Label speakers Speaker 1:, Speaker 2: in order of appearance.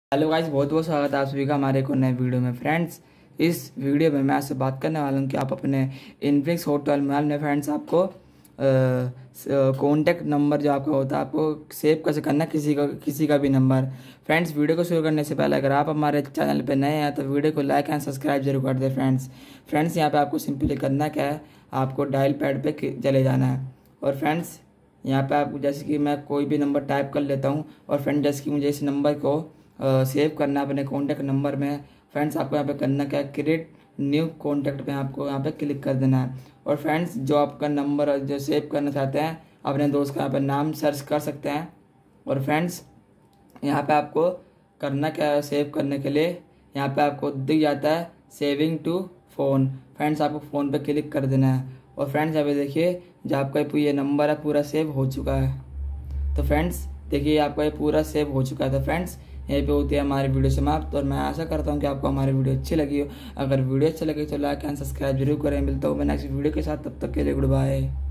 Speaker 1: Hello guys, बहुत बहुत स्वागत है आप सभी का हमारे एक और नए वीडियो में। फ्रेंड्स, इस वीडियो में मैं आपसे बात करने वाला हूँ कि आप अपने इन्फिनिक्स हॉट 12 मोबाइल में फ्रेंड्स आपको कॉन्टैक्ट नंबर जो आपका होता है आपको सेव कैसे करना है, किसी का भी नंबर। फ्रेंड्स, वीडियो को शुरू करने से पहले अगर आप हमारे चैनल पर नए हैं तो वीडियो को लाइक एंड सब्सक्राइब जरूर कर दें। फ्रेंड्स यहाँ पर आपको सिंपली करना क्या है, आपको डायल पैड पर चले जाना है। और फ्रेंड्स यहाँ पर आप जैसे कि मैं कोई भी नंबर टाइप कर लेता हूँ और फ्रेंड्स जैसे कि मुझे इस नंबर को सेव करना है अपने कॉन्टैक्ट नंबर में। फ्रेंड्स आपको यहाँ पे करना क्या है, क्रिएट न्यू कॉन्टैक्ट पे आपको यहाँ पे क्लिक कर देना है। और फ्रेंड्स जो आपका नंबर जो सेव करना चाहते हैं अपने दोस्त का यहाँ पे नाम सर्च कर सकते हैं। और फ्रेंड्स यहाँ पे आपको करना क्या है, सेव करने के लिए यहाँ पे आपको दिख जाता है सेविंग टू फ़ोन। फ्रेंड्स आपको फ़ोन पे क्लिक कर देना है। और फ्रेंड्स यहाँ पे देखिए जो आपका ये नंबर है पूरा सेव हो चुका है। तो फ्रेंड्स देखिए आपका ये पूरा सेव हो चुका है। तो फ्रेंड्स यहीं पे होती है हमारी वीडियो समाप्त। और मैं आशा करता हूँ कि आपको हमारी वीडियो अच्छी लगी हो। अगर वीडियो अच्छी लगी तो लाइक एंड सब्सक्राइब जरूर करें। मिलता हूँ मैं नेक्स्ट वीडियो के साथ, तब तक के लिए गुड बाय।